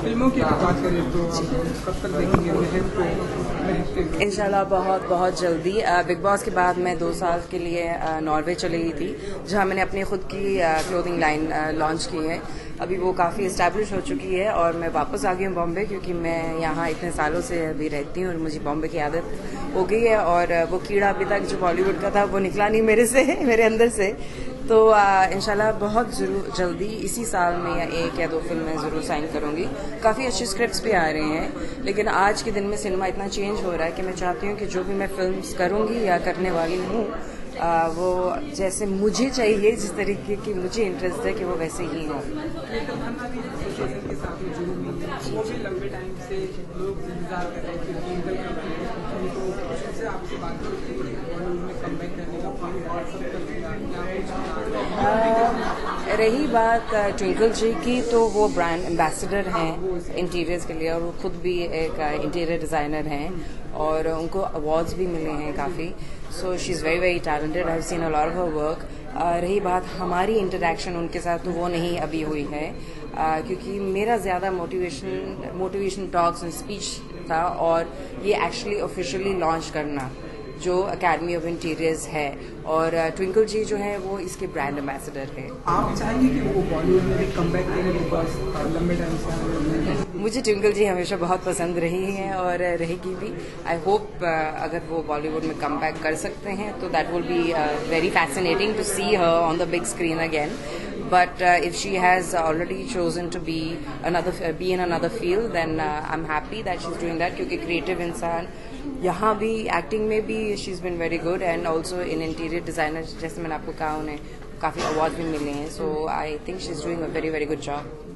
फिल्मों की बात करें तो कब तक देखेंगे महक इंशाल्लाह बहुत बहुत जल्दी। बिग बॉस के बाद मैं 2 साल के लिए नॉर्वे चली गई थी, जहां मैंने अपनी खुद की क्लोथिंग लाइन लॉन्च की है। अभी वो काफ़ी इस्टेब्लिश हो चुकी है और मैं वापस आ गई हूँ बॉम्बे, क्योंकि मैं यहाँ इतने सालों से अभी रहती हूँ और मुझे बॉम्बे की आदत हो गई है। और वो कीड़ा अभी तक जो बॉलीवुड का था वो निकला नहीं मेरे से मेरे अंदर से। तो इंशाल्लाह बहुत जल्दी इसी साल में या 1 या 2 फिल्में ज़रूर साइन करूँगी। काफ़ी अच्छी स्क्रिप्ट्स भी आ रही हैं, लेकिन आज के दिन में सिनेमा इतना चेंज हो रहा है कि मैं चाहती हूँ कि जो भी मैं फिल्म्स करूँगी या करने वाली हूँ वो जैसे मुझे चाहिए, जिस तरीके की मुझे इंटरेस्ट है कि वो वैसे ही हो। वो भी लंबे टाइम से लोग इंतजार कर रहे हैं कि आपसे बात बॉलीवुड में कमबैक करने का रही बात ट्विंकल जी की, तो वो ब्रांड एम्बेसडर हैं इंटीरियर्स के लिए और वो खुद भी एक इंटीरियर डिज़ाइनर हैं और उनको अवार्ड्स भी मिले हैं काफ़ी। So she is very very talented. I have seen a lot of her work. रही बात हमारी इंटरेक्शन उनके साथ, तो वो नहीं अभी हुई है क्योंकि मेरा ज़्यादा मोटिवेशन टॉक्स एंड स्पीच था और ये एक्चुअली ऑफिशियली लॉन्च करना जो अकेडमी ऑफ इंटीरियर्स है। और ट्विंकल जी जो है वो इसके ब्रांड एम्बेसडर है। आप चाहेंगे कि वो बॉलीवुड में भी कमबैक करें बिकॉज लंबे टाइम से? मुझे ट्विंकल जी हमेशा बहुत पसंद रही हैं और रहेगी भी। आई होप अगर वो बॉलीवुड में कम बैक कर सकते हैं तो that will be very fascinating to see her on the big screen again. But if she has already chosen to be in another field, then I'm happy that she's doing that, क्योंकि creative इंसान यहाँ भी acting में भी she's been very good and also in interior designer, जैसे मैंने आपको कहा उन्हें काफ़ी अवार्ड भी मिले हैं। So I think she's doing a very very good job.